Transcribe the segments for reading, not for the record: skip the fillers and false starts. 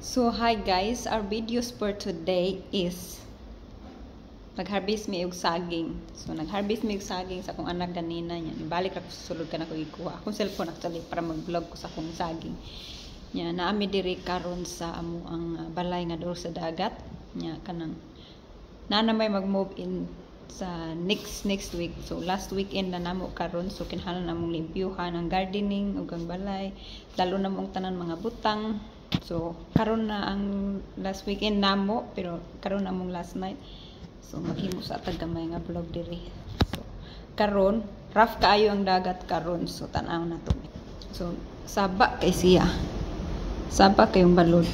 So hi guys, our videos for today is nag-harvest mi og saging. So nag-harvest mi og saging sa akong anak ganina nya. Balik ra ko sa sulod kana ko ikuha. Akong cellphone actually para mag-vlog ko sa akong saging. Nya naami diri karon sa amo ang balay nga duro sa dagat. Nya kanang may mag-move in sa next week. So last weekend na namo karon, so kinahanglan namong limpyuhan ang gardening ug ang balay, lalo na mong tanan mga butang. So karon na ang last weekend namo, pero karon na mong last night. So maghimo sa tagamay nga vlog diri. So karon rough kaayo ang dagat karon, so tan-aw na to. So saba kay siya. Saba kayong balod.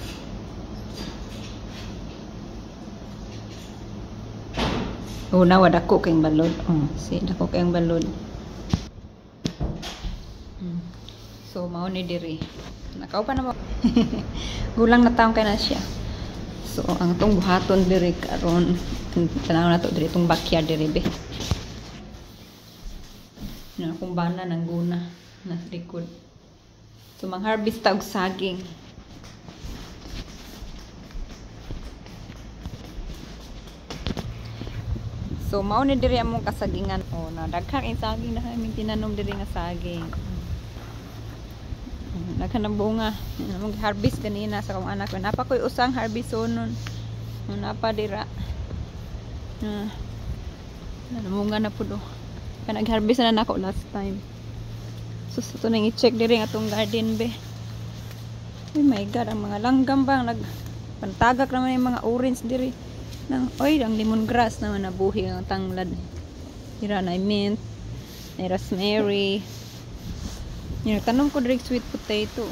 Una wala ko kayong balod. Si dako kayong balod. So mao ni diri. Nakaw pa na mo. Gulang na taong kay na siya. So ang tong buhaton diri karon, tanaw na to diri tong backyard diri be. Na kung bana nang guna na likod. So mang-harvest ta og saging. So mao ni diri among kasagingan. Na daghang ing saging na aming tinanom diri nga saging. Daghan ng bunga. Among harvest kanina sa akong anak ko. Napa koy usang harvest sonon. Napa dira. Namunga na pud. Nag-harvest na nako last time. So ito nang i-check diri nga atong garden be. Oh my god, ang mga langgam bang nagpantagak naman yung mga orange diri. Oy, ang lemongrass naman nabuhi ang tanglad. Dira na mint, na rosemary. Yung tanong ko direct sweet potato.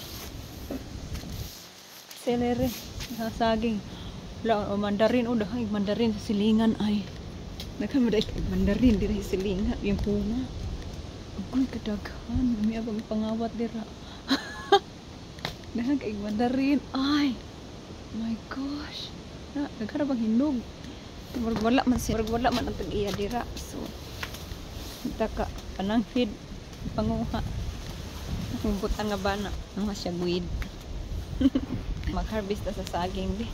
Celery, saging. Wala, mandarin, dahay mandarin sa silingan ay. Nagkamada mandarin diri sa silingan, yung bunga. Agoy kadaghan, may abang pangawat dira. Dahang kay mandarin ay. My gosh. Nagkara bang hinog. Wala man ang tag-iya dira. So taka kanang feed panguha. Ang butang nga bana ang siya guid. Mag-harvest sa saging di.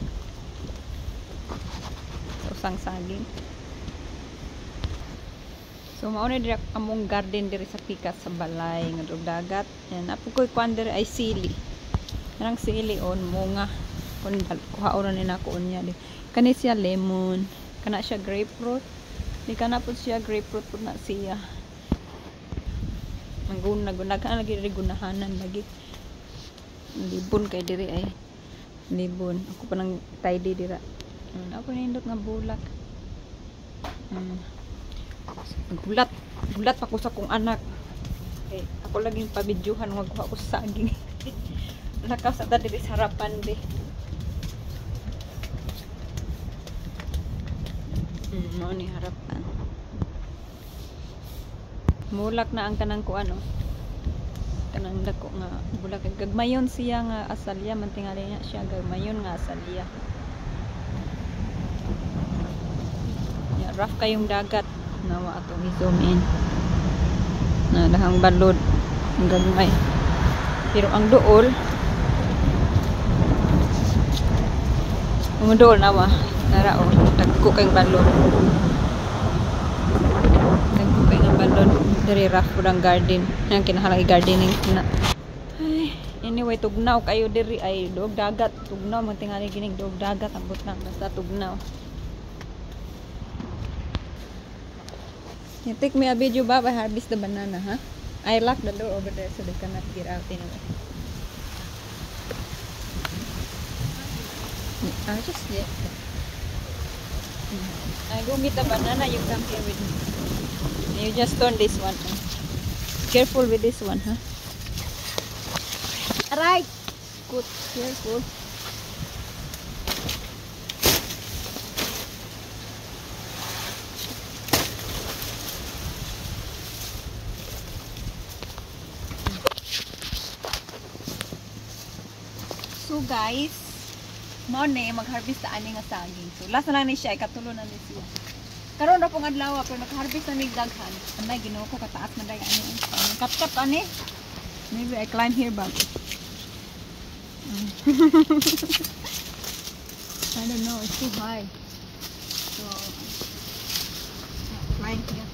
Usang saging. So mao na diri among garden diri sa pikas sa balay nga dagat. Yan apo koy kuan diri ay sili. Kanang sili on munga. Kun kuhaon ni nako unya di. Kani siya lemon, kana siya grapefruit. Di kana pud siya grapefruit pud na siya. Mangguna kana lagi diri gunahanan lagi. Libon kay diri ay. Libon. Ako pa nang tidy dira. Ako nindot nga bulak. Gulat pa ko sa kong anak. Okay, ako laging pabidyuhan magkuha ko sa saging. Lakas sa diri sa harapan di. Mao ni harapan. Mulak na ang kanang ko ano. Kanang dako nga bulak. Gagmayon siya nga asalya man tingali niya siya gagmayon nga asalya. Ya rough kayong dagat nawa atong i-zoom in. Na dahang balod ang gagmay. Pero ang duol nawa narao dagko kayong balon. Dagko kayong balon diri rough pud ang garden. Yang kinahanglan gardening na. Ay, anyway tugnaw kayo diri ay duog dagat. Tugnaw man tingali gining duog dagat ambot na basta tugnaw. You take me a video ba by harvest the banana, ha? I lock the door over there so they cannot get out anyway. Just yet. I go get the banana, you come here with me. You just turn this one. Careful with this one, huh? Alright. Good. Careful. So guys, mao ni mag-harvest ta ani nga saging. So last na lang ni siya, ikatulo na ni siya. Karon ra pong adlaw pero nag-harvest na ni daghan. Anay Ginoo ko kataas man day ani. Kap-kap ani. Maybe I climb here ba. I don't know, it's too high. So, climb here.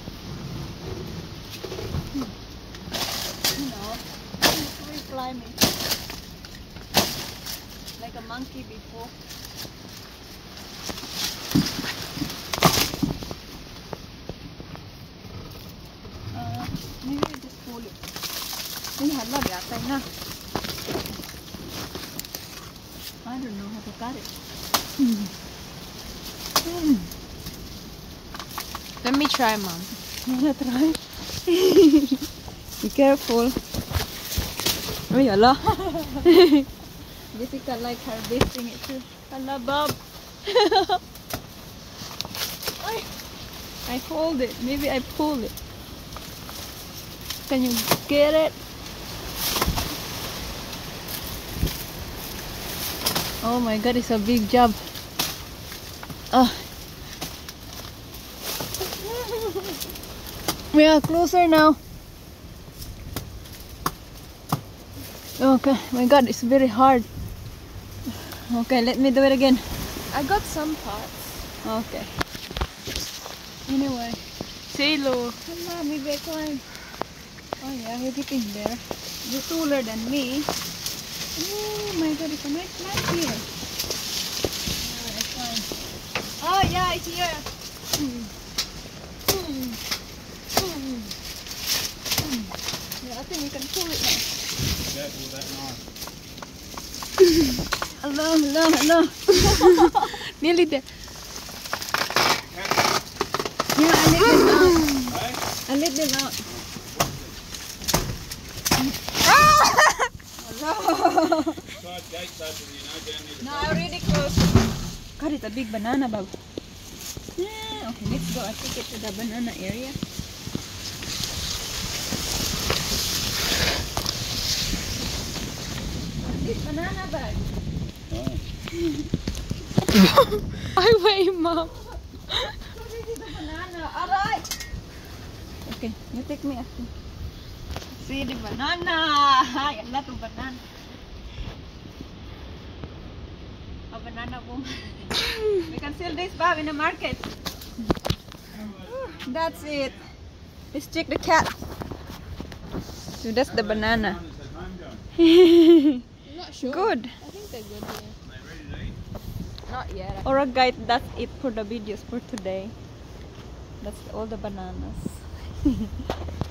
We're climbing. Like a monkey before. Maybe I just pull it. Hala, yata na. I don't know how to cut it. Let me try, Mom. You wanna try? Be careful. Oh, yala. Jessica like harvesting it too. Hala, Bob. I hold it. Maybe I pull it. Can you get it? Oh my god, it's a big job. We are closer now. Okay, my god, it's very hard. Okay, let me do it again. I got some parts. Okay. Anyway. Say hello. Hello, maybe I climb. Oh yeah, you're getting there. You're taller than me. Oh my god, it's a nice plant here. Yeah, I climb. Oh yeah, it's here. Yeah, I think we can pull it now. Careful with that knife. Hello. Nearly there. Yeah, I let them out. Hey? I let them out. Side gates open, you know, down near the No, I already closed. God, it's a big banana bag. Yeah, okay, let's go. I take it to the banana area. This banana bag. Oh. I wait, Mom. This is the banana. Alright. Okay, you take me after. See the banana. A lot of banana. A banana woman. We can sell this bag in the market. That's it. Let's check the cat. So that's the banana. I'm not sure. Good. I think they're good here. They ready to eat? Not yet. Alright guys, that's it for the videos for today. That's all the bananas.